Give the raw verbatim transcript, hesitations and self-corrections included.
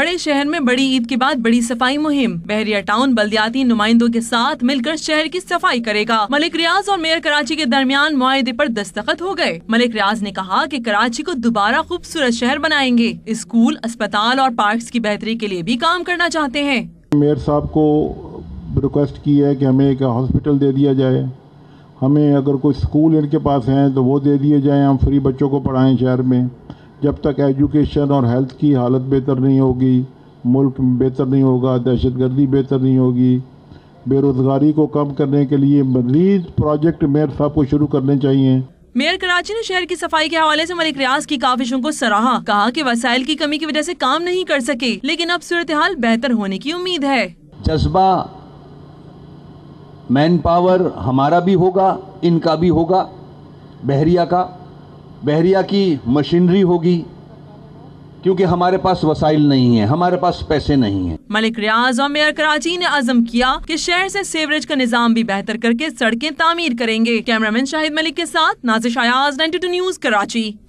بڑے شہر میں بڑی عید کے بعد بڑی صفائی مہم، بحریہ ٹاؤن بلدیاتی نمائندوں کے ساتھ مل کر شہر کی صفائی کرے گا۔ ملک ریاض اور میئر کراچی کے درمیان معاہدے پر دستخط ہو گئے۔ ملک ریاض نے کہا کہ کراچی کو دوبارہ خوبصورت شہر بنائیں گے، اسکول، اسپتال اور پارکس کی بہتری کے لیے بھی کام کرنا چاہتے ہیں۔ میئر صاحب کو ریکویسٹ کی ہے کہ ہمیں ایک ہاسپٹل دے دیا جائے، ہمیں اگر کوئی اسکول ان کے پاس ہیں تو وہ دے دیے جائیں، ہم فری بچوں کو پڑھائیں شہر میں۔ جب تک ایجوکیشن اور ہیلتھ کی حالت بہتر نہیں ہوگی، ملک بہتر نہیں ہوگا، دہشت گردی بہتر نہیں ہوگی، بے روزگاری کو کم کرنے کے لیے مزید پروجیکٹ میئر صاحب کو شروع کرنے چاہیے۔ میئر کراچی نے شہر کی صفائی کے حوالے سے ملک ریاض کی کاوشوں کو سراہا، کہا کہ وسائل کی کمی کی وجہ سے کام نہیں کر سکے، لیکن اب صورتحال بہتر ہونے کی امید ہے۔ جذبہ مین پاور ہمارا بھی ہوگا، ان کا بھی ہوگا، بحریہ کا بحریہ کی مشینری ہوگی، کیونکہ ہمارے پاس وسائل نہیں ہیں، ہمارے پاس پیسے نہیں ہیں۔ ملک ریاض اور میئر کراچی نے عزم کیا کہ شہر سے سیوریج کا نظام بھی بہتر کر کے سڑکیں تعمیر کریں گے۔ کیمرامین شاہد ملک کے ساتھ Nazish Ayaz, ninety two news Karachi.